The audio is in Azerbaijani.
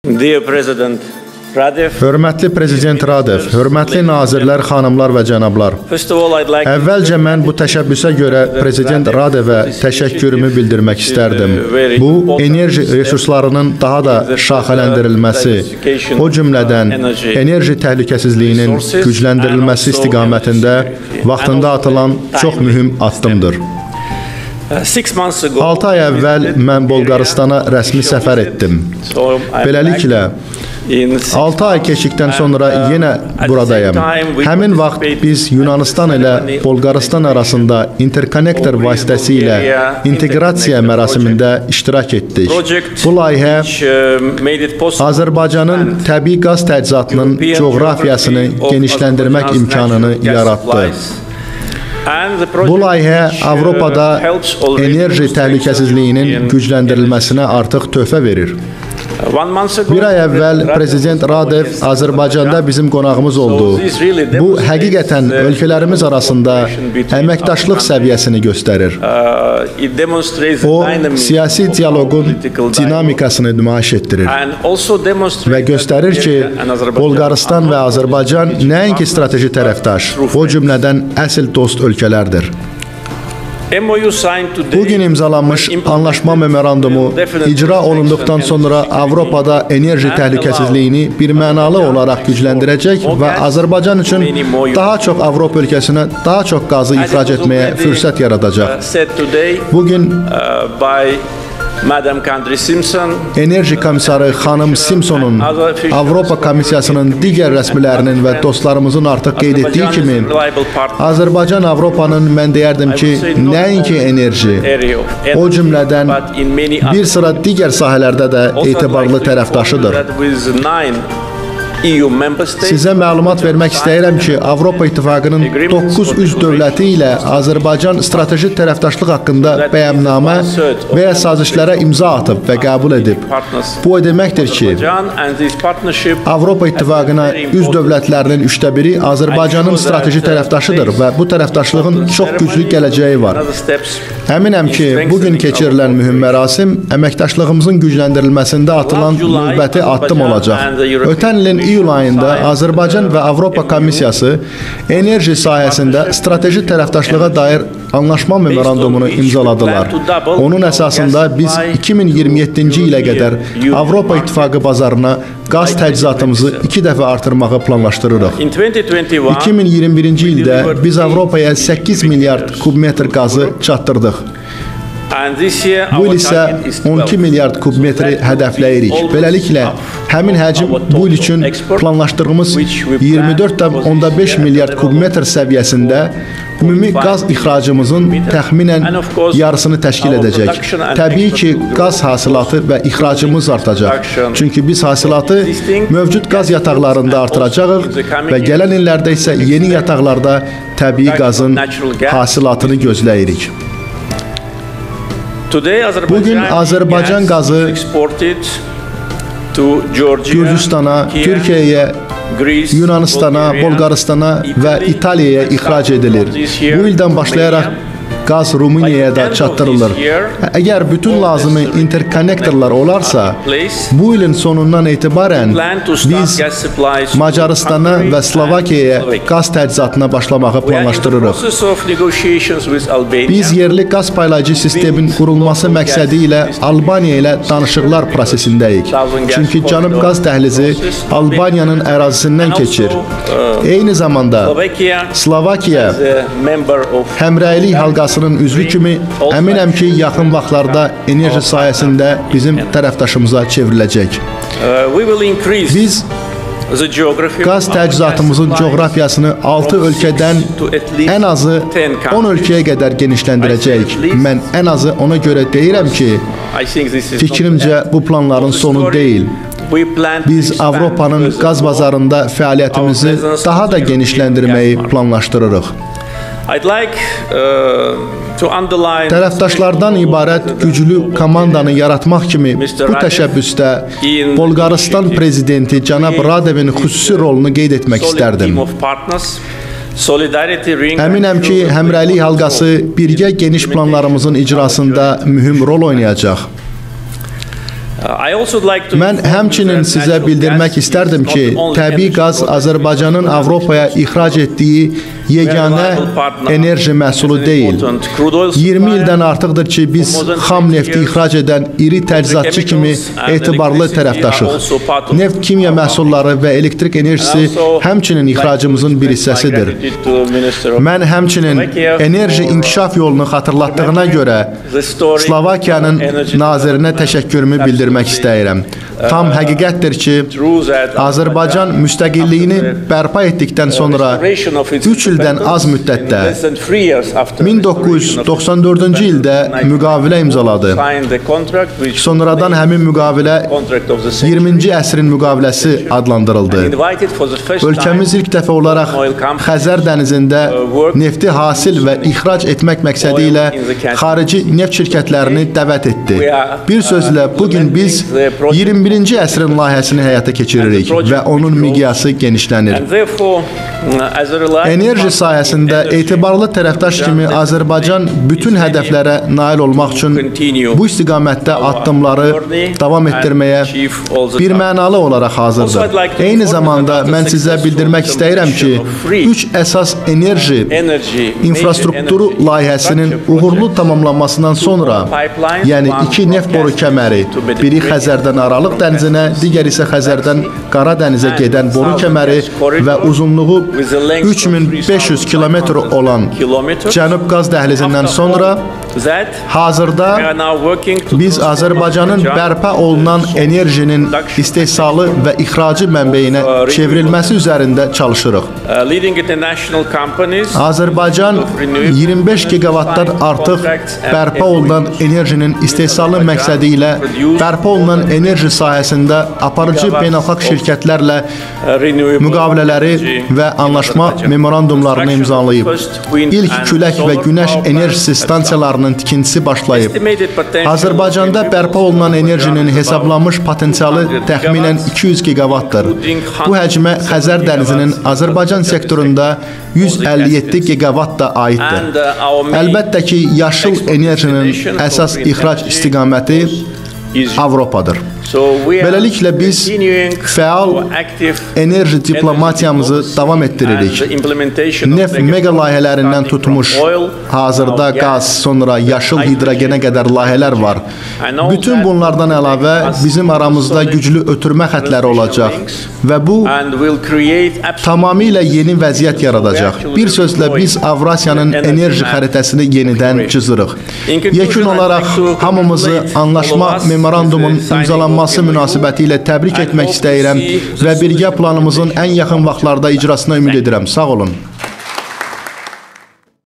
Dear President Radev, Hörmətli Prezident Radev, hörmətli nazirlər, xanımlar və cənablar. Əvvəlcə mən bu təşəbbüsə görə Prezident Radevə təşəkkürümü bildirmək istərdim. Bu, enerji resurslarının daha da şaxələndirilməsi, o cümlədən enerji təhlükəsizliyinin gücləndirilməsi istiqamətində vaxtında atılan çox mühüm addımdır. 6 ay əvvəl mən Bolqarıstana rəsmi səfər etdim. Beləliklə, 6 ay keçdikdən sonra yenə buradayım. Həmin vaxt biz Yunanistan ilə Bolqarıstan arasında interkonnektor vasitəsilə inteqrasiya mərasimində iştirak etdik. Bu layihə Azərbaycanın təbii qaz təchizatının coğrafiyasını genişləndirmək imkanını yaratdı. Bu layihə Avropada enerji təhlükəsizliyinin gücləndirilməsinə artıq töhfə verir. Bir ay əvvəl Prezident Radev Azərbaycanda bizim qonağımız oldu. Bu, həqiqətən ölkələrimiz arasında əməkdaşlıq səviyyəsini göstərir. O, siyasi dialoqun dinamikasını nümayiş etdirir və göstərir ki, Bolqarıstan və Azərbaycan nəinki strateji tərəfdaş, o cümlədən əsl dost ölkələrdir. Bugün imzalanmış anlaşma memorandumu icra olunduqdan sonra Avropada enerji təhlükəsizliyini birmənalı olaraq gücləndirəcək və Azərbaycan üçün daha çox Avropa ölkəsinə daha çox qazı ixrac etməyə fürsət yaradacaq. Bugün Enerji komissarı xanım Simpsonun, Avropa Komissiyasının digər rəsmilərinin və dostlarımızın artıq qeyd etdiyi kimi, Azərbaycan Avropanın, mən deyərdim ki, nəinki enerji, o cümlədən bir sıra digər sahələrdə də etibarlı tərəfdaşıdır. Sizə məlumat vermək istəyirəm ki, Avropa İttifaqının 9 üzv dövləti ilə Azərbaycan strateji tərəfdaşlıq haqqında bəyannamə və ya sazişlərə imza atıb və qəbul edib. Bu o deməkdir ki, Avropa İttifaqına üzv dövlətlərinin 1/3-i Azərbaycanın strateji tərəfdaşıdır və bu tərəfdaşlığın çox güclü gələcəyi var. Əminəm ki, bugün keçirilən mühüm mərasim əməkdaşlığımızın gücləndirilməsində atılan növbəti addım olacaq. Ötən ilin iyul ayında Azərbaycan və Avropa Komissiyası enerji sahəsində strateji tərəfdaşlığa dair anlaşma memorandumunu imzaladılar. Onun əsasında biz 2027-ci ilə qədər Avropa İttifaqı bazarına qaz təchizatımızı 2 dəfə artırmağı planlaşdırırıq. 2021-ci ildə biz Avropaya 8 milyard kubmetr qazı çatdırdıq. Bu il isə 12 milyard kubmetri hədəfləyirik. Beləliklə, həmin həcm bu il üçün planlaşdırdığımız 24,5 milyard kubmetr səviyyəsində ümumi qaz ixracımızın təxminən yarısını təşkil edəcək. Təbii ki, qaz hasilatı və ixracımız artacaq. Çünki biz hasilatı mövcud qaz yataqlarında artıracağıq və gələn illərdə isə yeni yataqlarda təbii qazın hasilatını gözləyirik. Bugün Azərbaycan qazı Gürcüstana, Türkiyəyə, Yunanistana, Bolqarıstana və İtaliyaya ixrac edilir. Bu ildən başlayaraq qaz Rumuniyaya da çatdırılır. Əgər bütün lazımi interkonnektorlar olarsa, bu ilin sonundan etibarən biz Macaristana və Slovakiyaya qaz təchizatına başlamağı planlaşdırırıq. Biz yerli qaz paylayıcı sistemin qurulması məqsədi ilə Albaniya ilə danışıqlar prosesindəyik. Çünki Cənub qaz dəhlizi Albaniyanın ərazisindən keçir. Eyni zamanda Slovakiya həmrəylik halqası üzvü kimi əminəm ki, yaxın vaxtlarda enerji sahəsində bizim tərəfdaşımıza çevriləcək. Biz qaz təchizatımızın coğrafiyasını 6 ölkədən ən azı 10 ölkəyə qədər genişləndirəcəyik. Mən ən azı ona görə deyirəm ki, fikrimcə bu planların sonu deyil. Biz Avropanın qaz bazarında fəaliyyətimizi daha da genişləndirməyi planlaşdırırıq. Tərəfdaşlardan ibarət güclü komandanı yaratmaq kimi bu təşəbbüsdə Bolqarıstan prezidenti cənab Radevin xüsusi rolunu qeyd etmək istərdim. Əminəm ki, həmrəylik halqası birgə geniş planlarımızın icrasında mühüm rol oynayacaq. Mən həmçinin sizə bildirmək istərdim ki, təbii qaz Azərbaycanın Avropaya ixrac etdiyi yeganə enerji məhsulu deyil. 20 ildən artıqdır ki, biz xam nefti ixrac edən iri təchizatçı kimi etibarlı tərəfdaşıq. Neft, kimya məhsulları və elektrik enerjisi həmçinin ixracımızın bir hissəsidir. Mən həmçinin enerji inkişaf yolunu xatırlatdığına görə Slovakiyanın nazirinə təşəkkürümü bildirmək istəyirəm. Tam həqiqətdir ki, Azərbaycan müstəqilliyini bərpa etdikdən sonra 3 ildən az müddətdə 1994-cü ildə müqavilə imzaladı. Sonradan həmin müqavilə 20-ci əsrin müqaviləsi adlandırıldı. Ölkəmiz ilk dəfə olaraq Xəzər dənizində nefti hasil və ixrac etmək məqsədi ilə xarici neft şirkətlərini dəvət etdi. Bir sözlə, bugün biz 21-ci əsrin layihəsini həyata keçiririk və onun miqyası genişlənir. Enerji sahəsində etibarlı tərəfdaş kimi Azərbaycan bütün hədəflərə nail olmaq üçün bu istiqamətdə addımları davam etdirməyə birmənalı olaraq hazırdır. Eyni zamanda mən sizə bildirmək istəyirəm ki, 3 əsas enerji infrastrukturu layihəsinin uğurlu tamamlanmasından sonra, yəni 2 neft boru kəməri, biri Xəzərdən Aralıq dənizinə, digər isə Xəzərdən Qara dənizə gedən boru kəməri və uzunluğu 3500 kilometr olan Cənub qaz dəhlizindən sonra hazırda biz Azərbaycanın bərpa olunan enerjinin istehsalı və ixracı mənbəyinə çevrilməsi üzərində çalışırıq. Azərbaycan 25 gigavatdan artıq bərpa olunan enerjinin istehsalı məqsədi ilə bərpa olunan enerji sahəsində aparıcı beynəlxalq şirkətlərlə müqavilələri və anlaşma memorandumlarını imzalayıb. İlk külək və günəş enerjisi stansiyalarının tikintisi başlayıb. Azərbaycanda bərpa olunan enerjinin hesablanmış potensialı təxminən 200 gigavatdır. Bu həcmə Xəzər dənizinin Azərbaycan sektorunda 157 gigavat da aiddir. Əlbəttə ki, yaşıl enerjinin əsas ixrac istiqaməti Avropadır. Beləliklə biz fəal enerji diplomatiyamızı davam etdiririk. Neft mega layihələrindən tutmuş, hazırda qaz, sonra yaşıl hidrogenə qədər layihələr var. Bütün bunlardan əlavə bizim aramızda güclü ötürmə xətləri olacaq və bu tamamilə yeni vəziyyət yaradacaq. Bir sözlə biz Avrasiyanın enerji xəritəsini yenidən çizirik. Yekun olaraq hamımızı anlaşma memorandumun imzalanması münasibəti ilə təbrik etmək istəyirəm və birgə planımızın ən yaxın vaxtlarda icrasına ümid edirəm. Sağ olun.